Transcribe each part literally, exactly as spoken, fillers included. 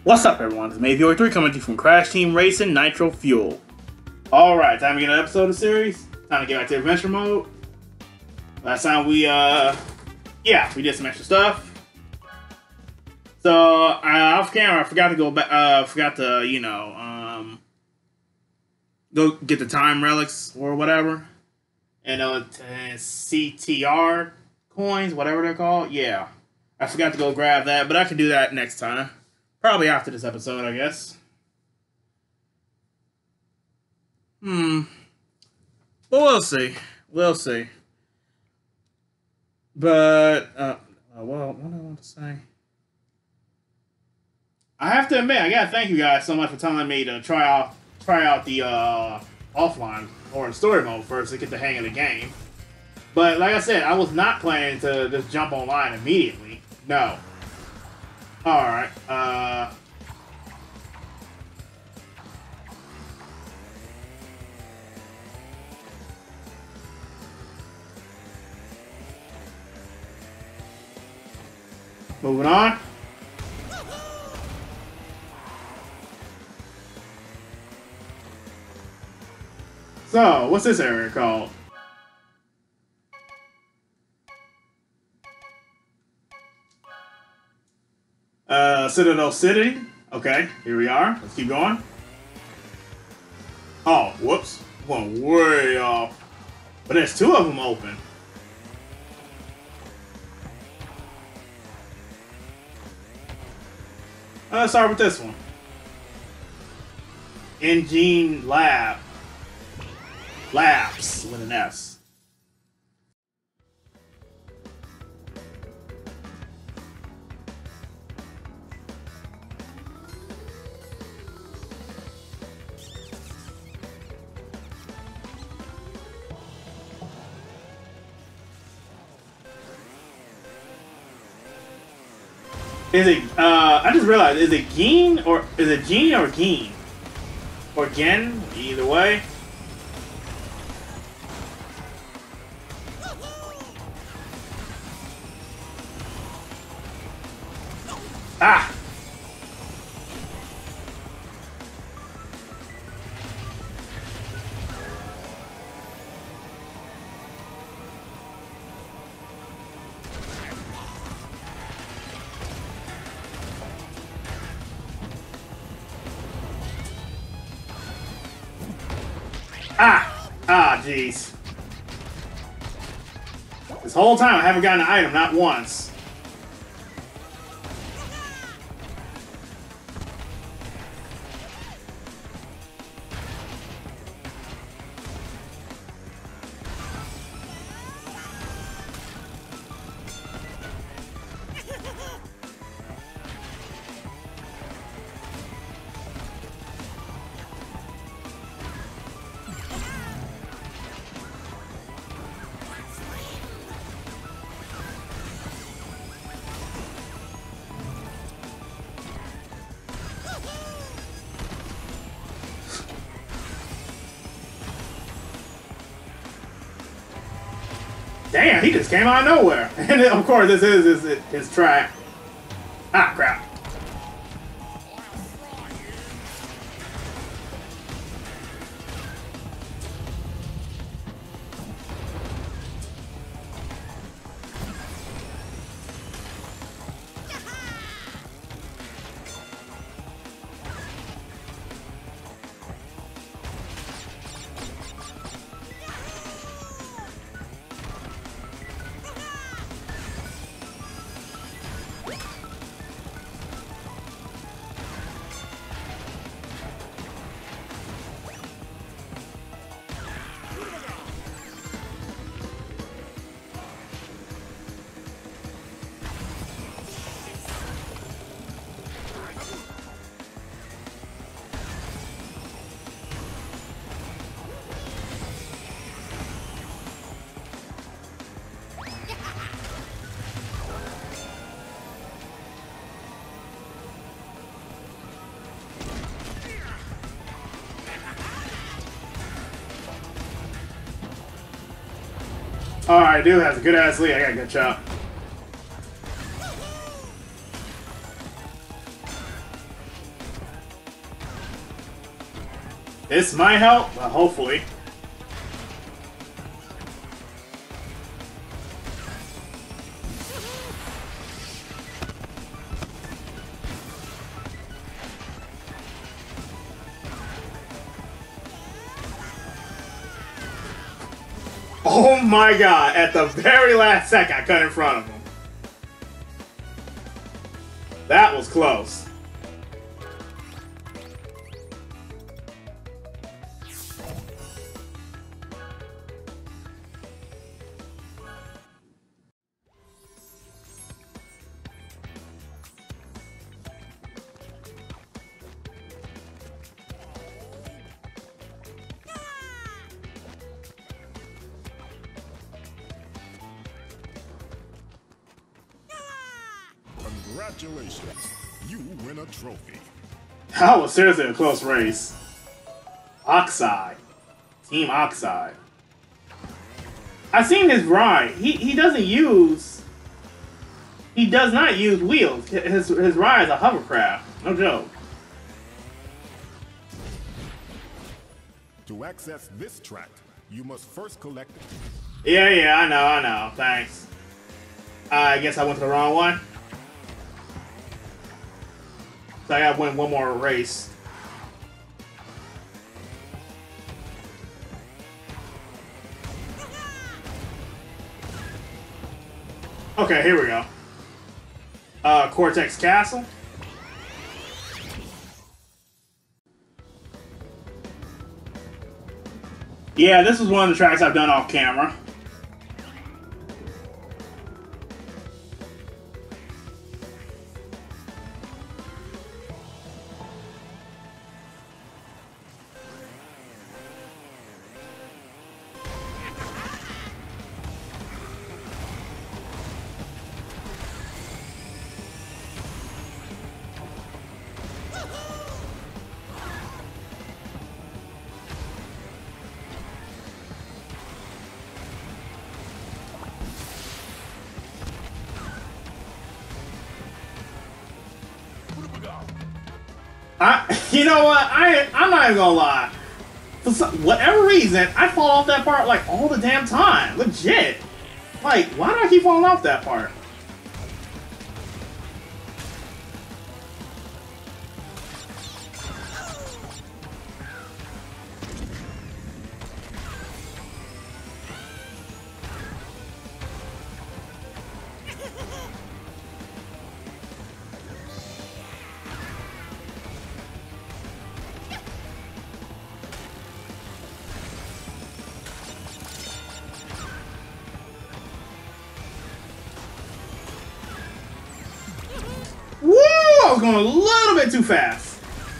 What's up, everyone? It's May three coming to you from Crash Team Racing Nitro Fuel. Alright, time to get an episode of the series. Time to get back to adventure mode. Last time we, uh, yeah, we did some extra stuff. So, uh, off camera, I forgot to go back, uh, forgot to, you know, um, go get the time relics or whatever. And, uh, C T R coins, whatever they're called. Yeah. I forgot to go grab that, but I can do that next time. Probably after this episode, I guess. Hmm. But we'll see. We'll see. But, uh, well, what do I want to say? I have to admit, I gotta thank you guys so much for telling me to try out, try out the, uh, offline or story mode first to get the hang of the game. But, like I said, I was not planning to just jump online immediately. No. Alright, uh... moving on. So, what's this area called? Uh, Citadel City. Okay, here we are. Let's keep going. Oh, whoops. Went way off. But there's two of them open. Uh, let's start with this one. Engine Lab. Labs with an S. Is it, uh, I just realized, is it Geen or, is it Gene or Geen? Or Gen, either way. Ah! Ah! Ah, jeez. This whole time I haven't gotten an item, not once. Damn, he just came out of nowhere. And of course, this is his, his track. Ah, crap. Alright, dude has a good ass lead. I got a good shot. This might help, but hopefully. Oh my god, at the very last second I cut in front of him. That was close. Congratulations, you win a trophy. That was seriously a close race. Oxide. Team Oxide. I've seen his ride. He he doesn't use... He does not use wheels. His, his ride is a hovercraft. No joke. To access this track, you must first collect it. Yeah, yeah, I know, I know. Thanks. Uh, I guess I went to the wrong one. So I gotta win one more race. Okay, here we go. Uh, Cortex Castle. Yeah, this is one of the tracks I've done off camera. I, you know what? I I'm not even gonna lie. For some, whatever reason, I fall off that part like all the damn time. Legit. Like, why do I keep falling off that part? Woo! I was going a little bit too fast.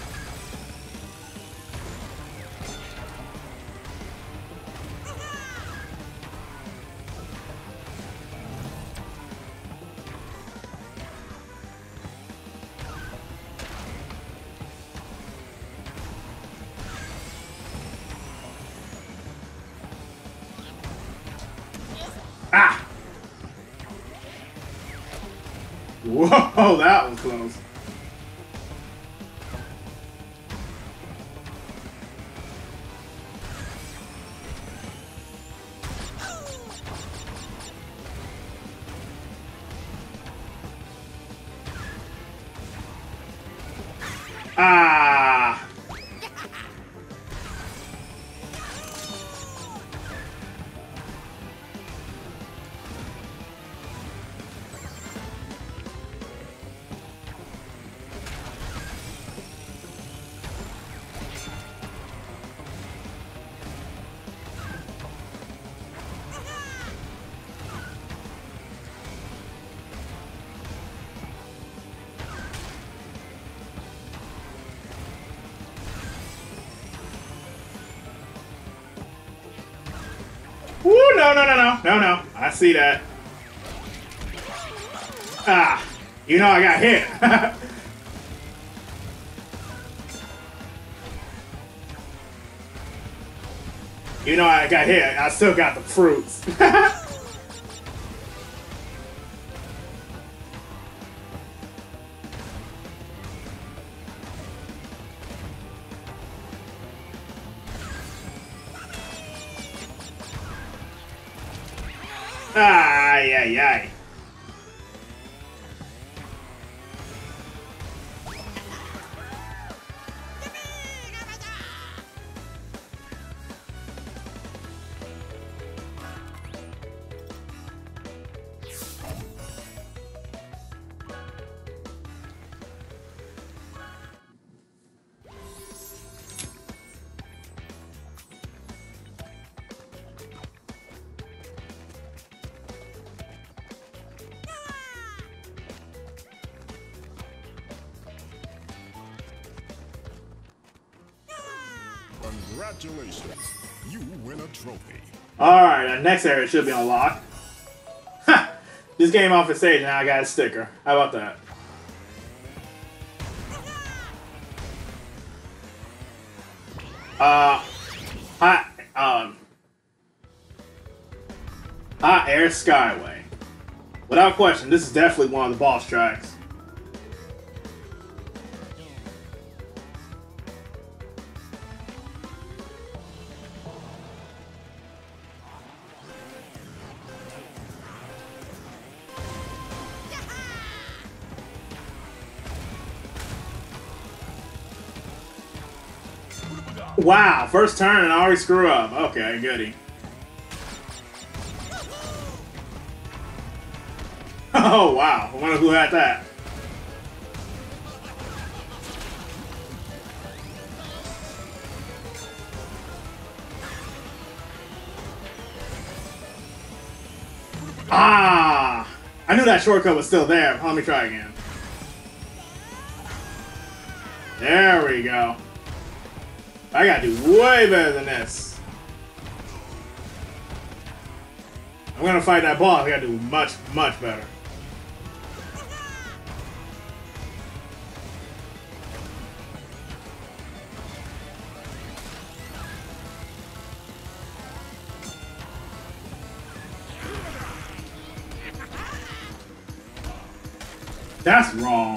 Ah! Whoa, that was close. Ah! Woo, no, no, no, no, no, no. I see that. Ah, you know I got hit. You know I got hit. I still got the fruits. Ay, ay, ay. Congratulations, you win a trophy. Alright, our next area should be unlocked. Ha! This game off the stage and now I got a sticker. How about that? Uh, hot, um, Hot Air Skyway. Without question, this is definitely one of the boss tracks. Wow, first turn and I already screw up. Okay, goody. Oh, wow. I wonder who had that. Ah! I knew that shortcut was still there. Let me try again. There we go. I gotta do way better than this. I'm gonna fight that boss. I gotta do much, much better. That's wrong.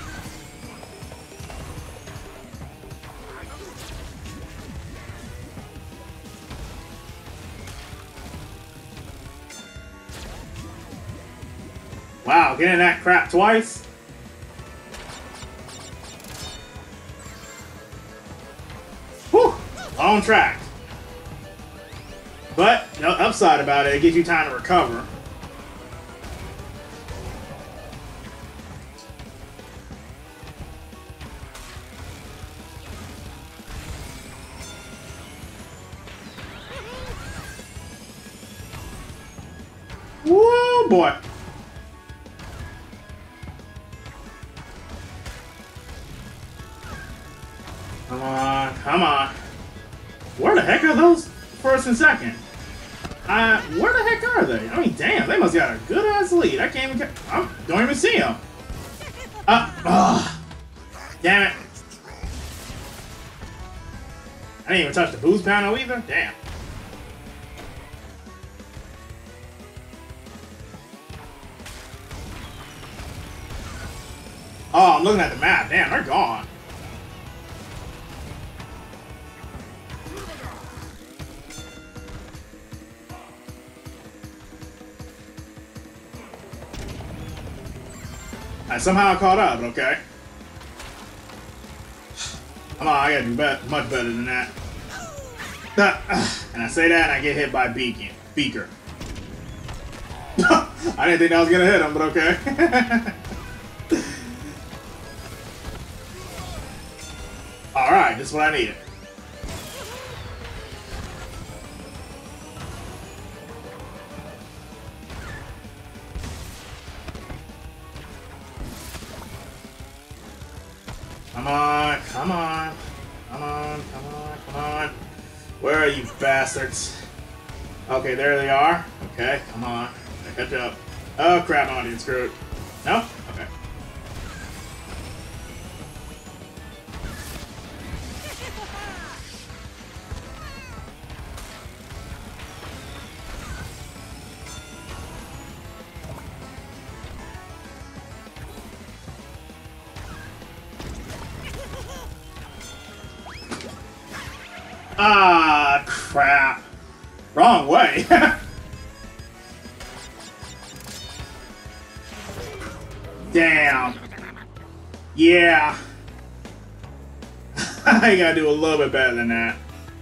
Wow, getting that crap twice? Whew! On track. But, no upside about it, it gives you time to recover. Woo, boy. Come on, come on. Where the heck are those first and second? Uh, where the heck are they? I mean, damn, they must got a good ass lead. I can't even. I don't even see them. Uh, ugh. Damn it. I didn't even touch the boost panel either. Damn. Oh, I'm looking at the map. Damn, they're gone. I somehow caught up, okay? Come on, I gotta do be much better than that. And I say that and I get hit by Beacon. Beaker. I didn't think I was gonna hit him, but okay. Alright, this is what I needed. Come on, come on, come on, come on, come on. Where are you bastards? Okay, there they are. Okay, come on. Catch up. Oh crap, I'm getting screwed. No? Okay. Ah, crap. Wrong way. Damn. Yeah. I gotta do a little bit better than that.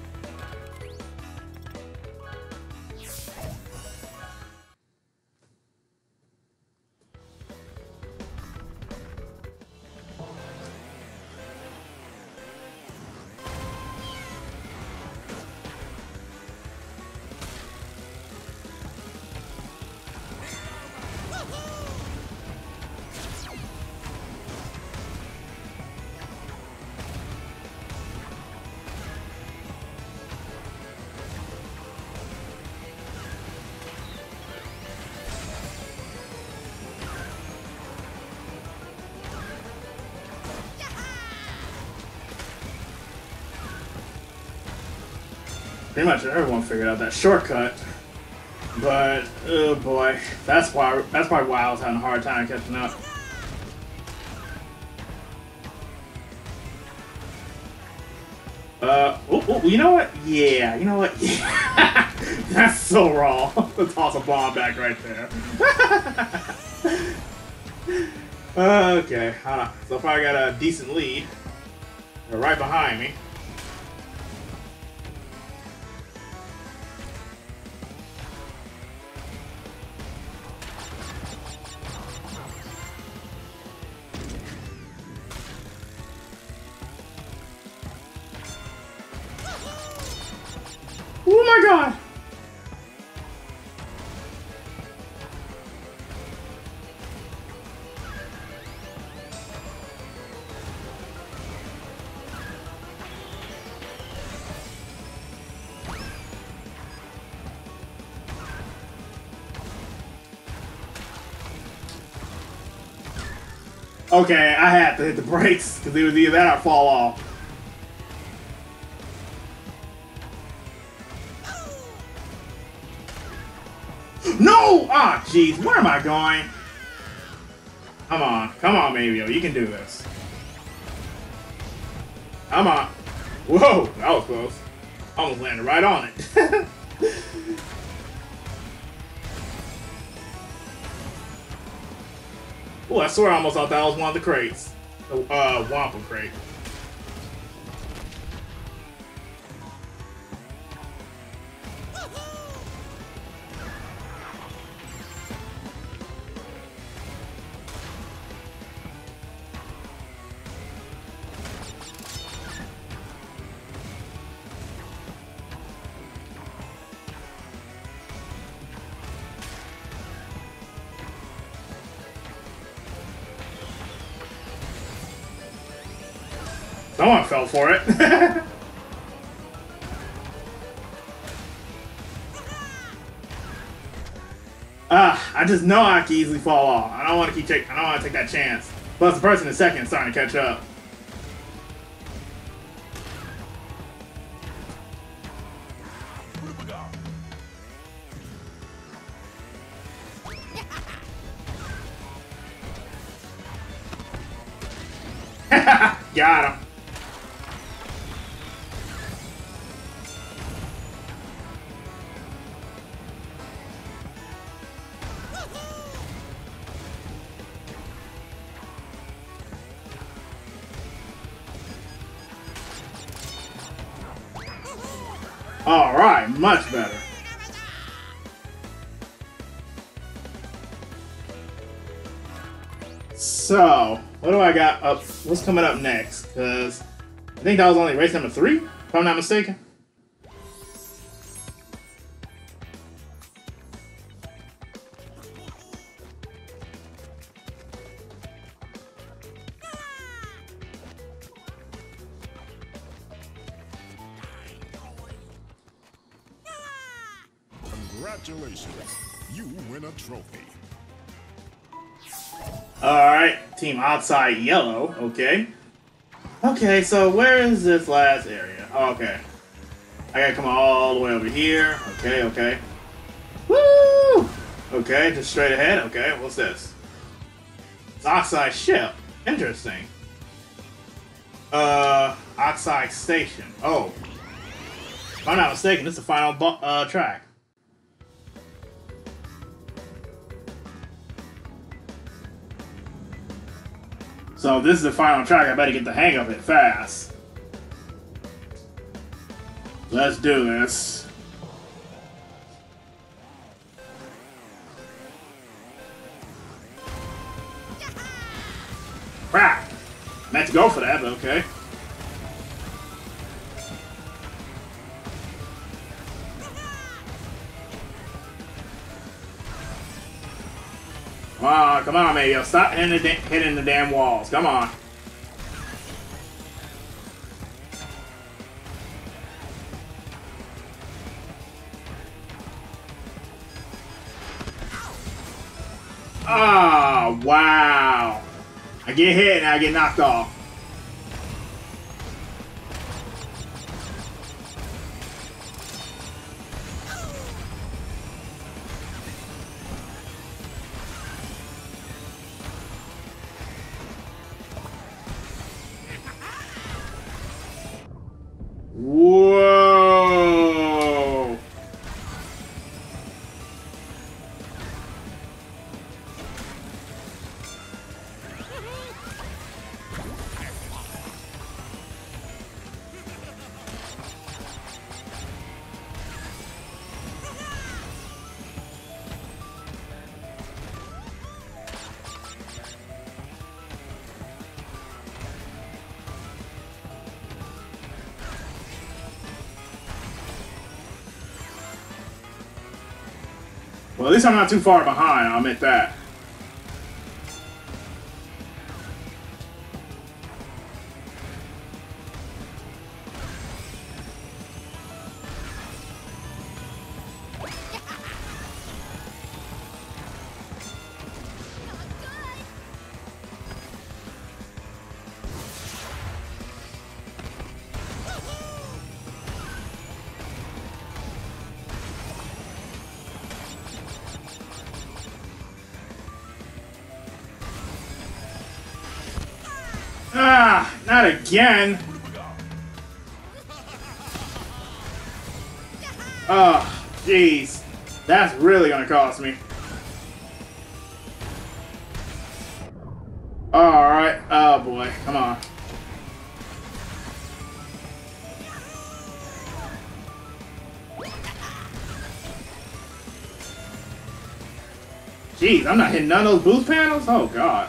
Pretty much everyone figured out that shortcut, but oh boy, that's why that's probably why I was having a hard time catching up. Uh, oh, oh, you know what? Yeah, you know what? Yeah. That's so wrong. Let's toss a bomb back right there. Okay, hold on. So far I got a decent lead. They're right behind me. Oh my god! Okay, I had to hit the brakes because it was either that or fall off. No! Ah, oh, jeez, where am I going? Come on, come on, Mabio, you can do this. Come on. Whoa, that was close. Almost landed right on it. Oh, I swear I almost thought that was one of the crates. The uh, Wampa crate. Someone fell for it. Ah, I just know I can easily fall off. I don't want to keep taking. I don't want to take that chance. Plus, the person in second is starting to catch up. Got him. All right, much better. So, what do I got up? What's coming up next? Because I think that was only race number three, if I'm not mistaken. Congratulations, you win a trophy. Alright, team outside yellow, okay. Okay, so where is this last area? Oh, okay. I gotta come all the way over here. Okay, okay. Woo! Okay, just straight ahead. Okay, what's this? It's Oxide Ship. Interesting. Uh, Oxide Station. Oh. If I'm not mistaken, this is the final uh, track. So this is the final track. I better get the hang of it fast. Let's do this. Crap! Meant to go for that, but okay. Come on, come on, Mayo. Stop hitting the, hitting the damn walls. Come on. Oh, wow. I get hit and I get knocked off. Whoa! Well, at least I'm not too far behind, I'll admit that. Ah, not again. Oh, jeez. That's really gonna cost me. Alright. Oh boy. Come on. Jeez, I'm not hitting none of those boost panels? Oh god.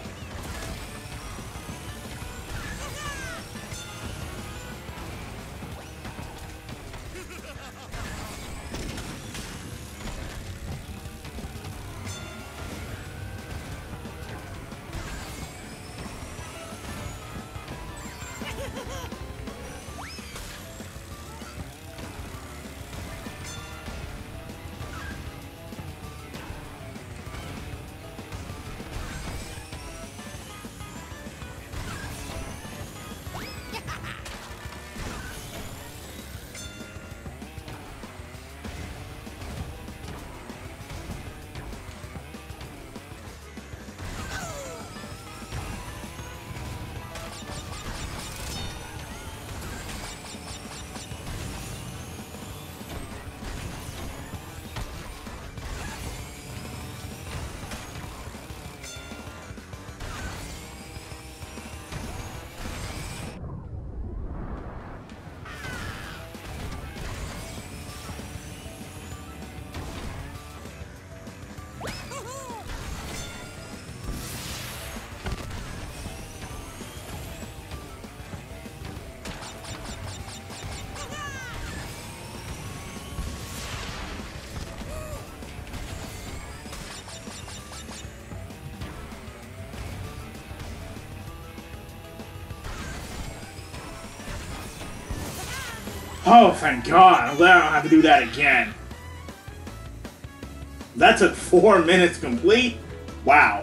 Oh, thank God. I'm glad I don't have to do that again. That took four minutes complete? Wow.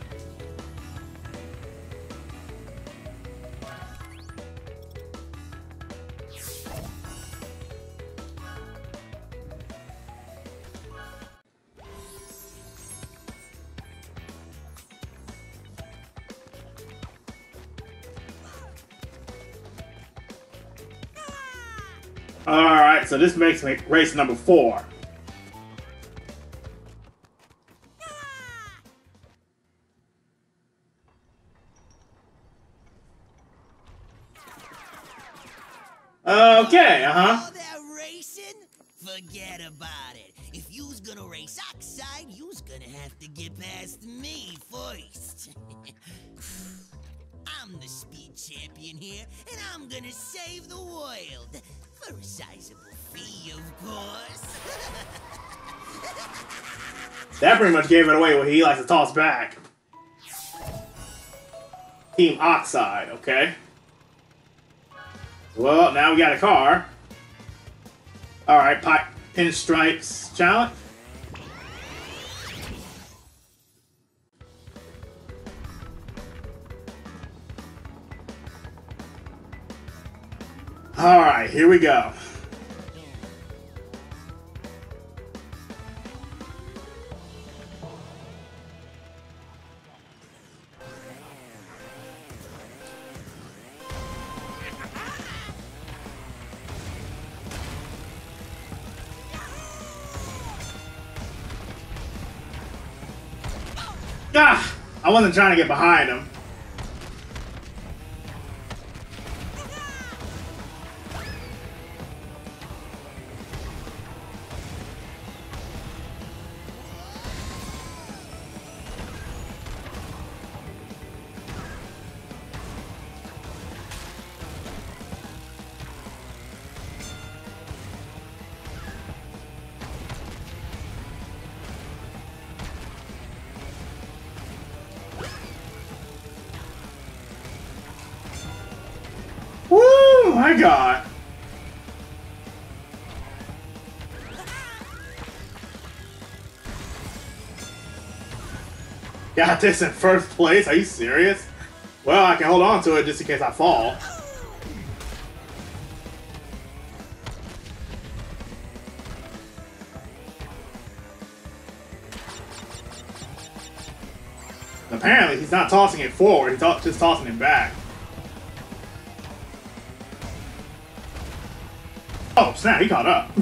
Alright, so this makes me race number four. Okay, uh-huh. All that racing? Forget about it. If you's gonna race Oxide, you's gonna have to get past me first. I'm the speed champion here, and I'm gonna save the world. For a sizable fee, of course. That pretty much gave it away what he likes to toss back. Team Oxide, okay. Well, now we got a car. Alright, pipe pinstripes challenge. Alright, here we go. Ah! I wasn't trying to get behind him. Woo! My God. Got this in first place? Are you serious? Well, I can hold on to it just in case I fall. Apparently, he's not tossing it forward, he's just tossing it back. Oh, snap, he caught up.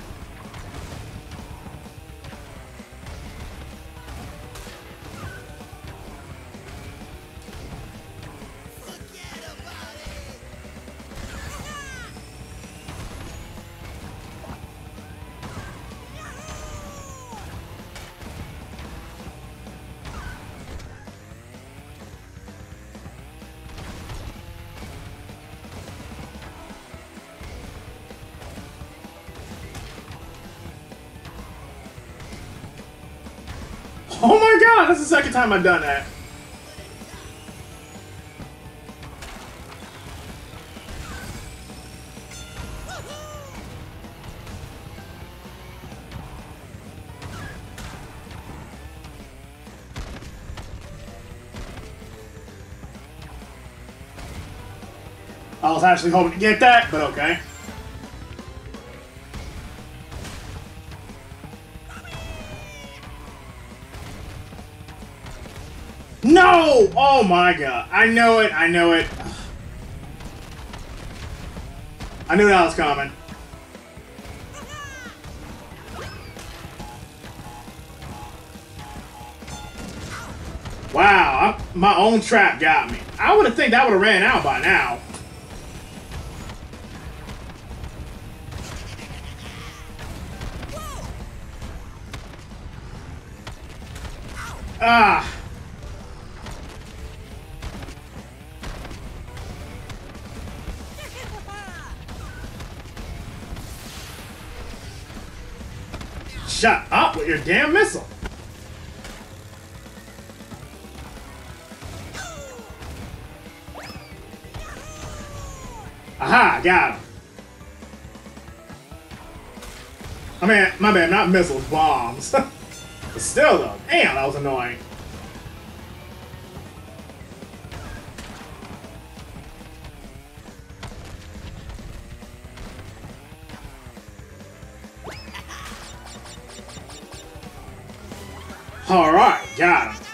Oh my God, that's the second time I've done that. I was actually hoping to get that, but okay. No! Oh my God. I know it. I know it. I knew that was coming. Wow. I, my own trap got me. I would have think that would have ran out by now. Ah. Shut up with your damn missile. Aha, got him. I mean, my bad, not missiles, bombs. But still though, damn, that was annoying. Alright, got him.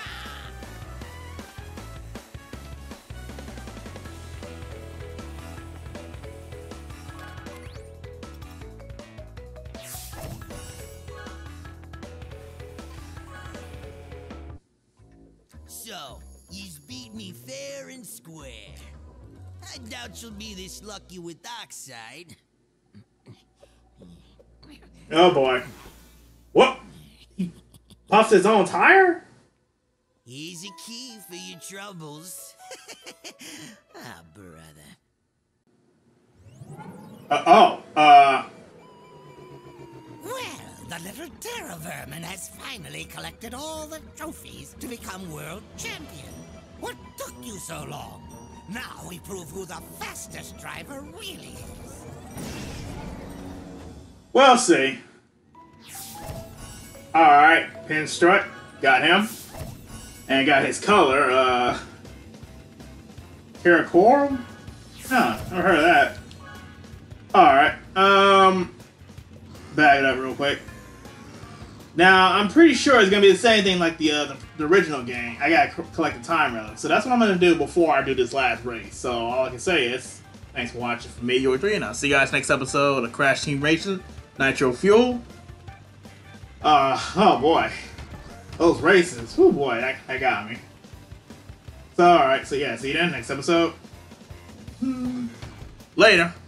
So, you's beat me fair and square. I doubt you'll be this lucky with Oxide. Oh boy. What? He puffs his own tire? Here's a key for your troubles. Ah, brother. Uh, oh, uh... Well, the little terror vermin has finally collected all the trophies to become world champion. What took you so long? Now we prove who the fastest driver really is. We'll see. Alright, Pinstripe. Got him. And got his color, uh... Karakorum? Huh, never heard of that. Alright, um... back it up real quick. Now, I'm pretty sure it's gonna be the same thing like the, uh, the, the original game. I gotta collect the time relic. So that's what I'm gonna do before I do this last race. So all I can say is, thanks for watching from me, Yoy three, and I'll see you guys next episode of Crash Team Racing Nitro Fuel. Uh, oh boy. Those races, oh boy, that, that got me. So alright, so yeah, see you then, next episode. Later.